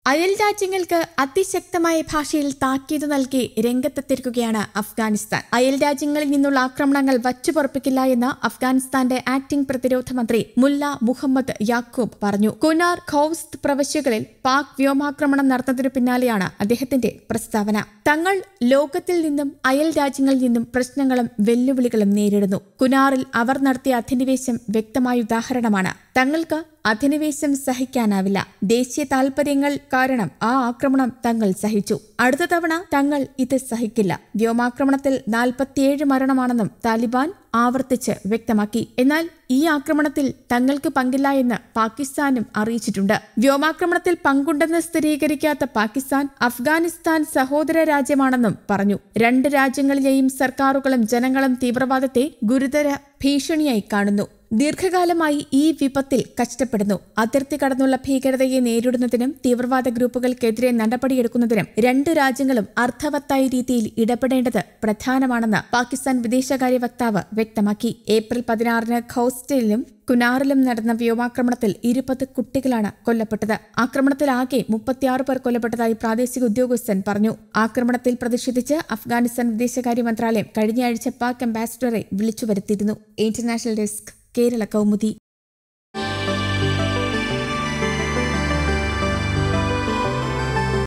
അയൽ രാജ്യങ്ങൾക്ക് അതിശക്തമായ ഭാഷയിൽ താക്കീത് നൽകി രംഗത്തെത്തിയിരിക്കുകയാണ് അഫ്ഗാനിസ്ഥാൻ. അയൽ രാജ്യങ്ങളിൽ നിന്നുള്ള ആക്രമണങ്ങൾ വച്ചുപൊറപ്പിക്കില്ല എന്ന് അഫ്ഗാനിസ്ഥാന്റെ ആക്ടിംഗ് പ്രതിരോധ മന്ത്രി മുല്ല മുഹമ്മദ് യാക്കൂബ് പറഞ്ഞു. കുനാർ, ഖൌസ്ത് പ്രവിശ്യകളിൽ പാക് വ്യോമാക്രമണം നടന്നതിനു പിന്നാലെയാണ് അദ്ദേഹത്തിന്റെ പ്രസ്താവന. തങ്ങൾ ലോകത്തിൽ നിന്നും അയൽ രാജ്യങ്ങളിൽ നിന്നും പ്രശ്നങ്ങളും വെല്ലുവിളികളും നേരിടുന്നു. കുനാറിൽ അവർ നടത്തിയ അധിനിവേശം വ്യക്തമായ ഉദാഹരണമാണ്. തങ്ങൾക്ക് അധിനിവേശം സഹിക്കാനാവില്ല. ദേശീയ താൽപര്യങ്ങൾ കാരണം ആ ആക്രമണം തങ്ങൾ സഹിച്ചു. അടുത്ത തവണ തങ്ങൾ ഇത് സഹിക്കില്ല. വ്യോമാക്രമണത്തിൽ 47 മരണമാണെന്നും താലിബാൻ ആവർത്തിച്ച് വ്യക്തമാക്കി. എന്നാൽ ഈ ആക്രമണത്തിൽ തങ്ങൾക്ക് പങ്കില്ല എന്ന് പാകിസ്ഥാനും അറിയിച്ചിട്ടുണ്ട്. വ്യോമാക്രമണത്തിൽ പങ്കുണ്ടെന്ന് സ്ഥിരീകരിക്കാത്ത പാകിസ്ഥാൻ അഫ്ഗാനിസ്ഥാൻ സഹോദര രാജ്യമാണെന്നും പറഞ്ഞു. രണ്ട് രാജ്യങ്ങളിലെയും സർക്കാരുകളും ജനങ്ങളും തീവ്രവാദത്തെ ഗുരുതര ഭീഷണിയായി കാണുന്നു. ദീർഘകാലമായി ഈ വിപത്തിൽ കഷ്ടപ്പെടുന്നു. അതിർത്തി കടന്നുള്ള ഭീകരതയെ നേരിടുന്നതിനും തീവ്രവാദ ഗ്രൂപ്പുകൾക്കെതിരെ നടപടിയെടുക്കുന്നതിനും രണ്ട് രാജ്യങ്ങളും അർത്ഥവത്തായ രീതിയിൽ ഇടപെടേണ്ടത് പ്രധാനമാണെന്ന് പാകിസ്ഥാൻ വിദേശകാര്യ വക്താവ് വ്യക്തമാക്കി. ഏപ്രിൽ 16 ഖൌസ്റ്റിലും കുനാറിലും നടന്ന വ്യോമാക്രമണത്തിൽ 20 കുട്ടികളാണ് കൊല്ലപ്പെട്ടത്. ആക്രമണത്തിൽ ആകെ 36 പേർ കൊല്ലപ്പെട്ടതായി പ്രാദേശിക ഉദ്യോഗസ്ഥൻ പറഞ്ഞു. ആക്രമണത്തിൽ പ്രതിഷേധിച്ച് അഫ്ഗാനിസ്ഥാൻ വിദേശകാര്യ മന്ത്രാലയം കഴിഞ്ഞയാഴ്ച പാക് അംബാസിഡറെ വിളിച്ചു വരുത്തിയിരുന്നു. International desk, Kerala Kaumudi.